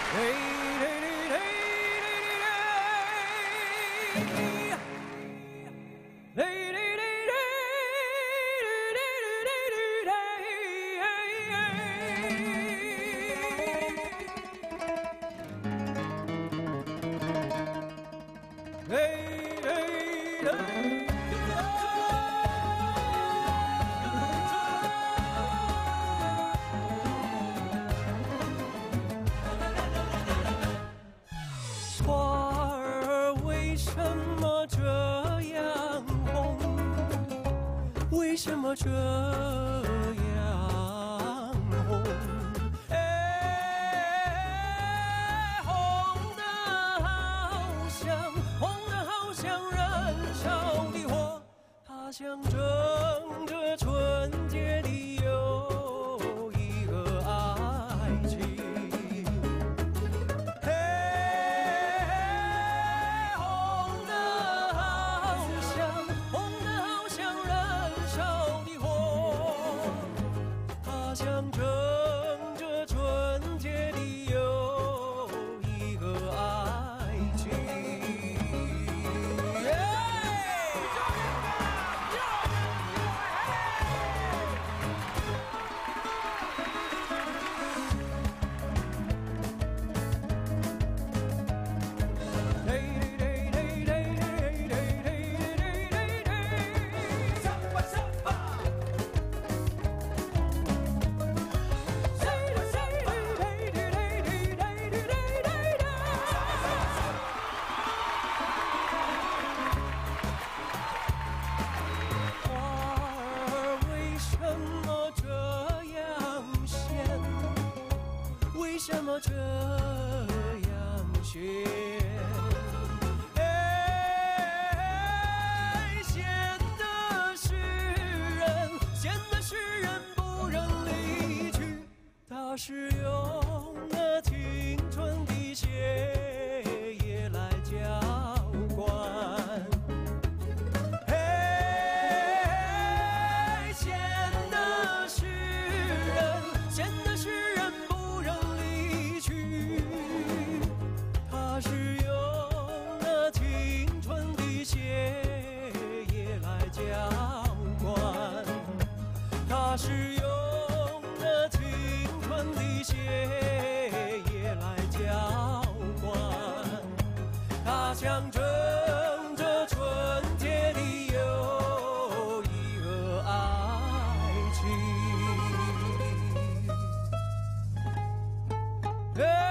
为什么这样红？哎，红得好像燃烧的火，它象征着纯洁的友谊和爱情。红得好像燃烧的火，它象征着纯洁的友谊和爱情。为什么这样咸？哎，咸的诗人不忍离去，他是用那青春的血液来浇灌。它是用那青春的血液来浇灌，它象征着纯洁的友谊和爱情。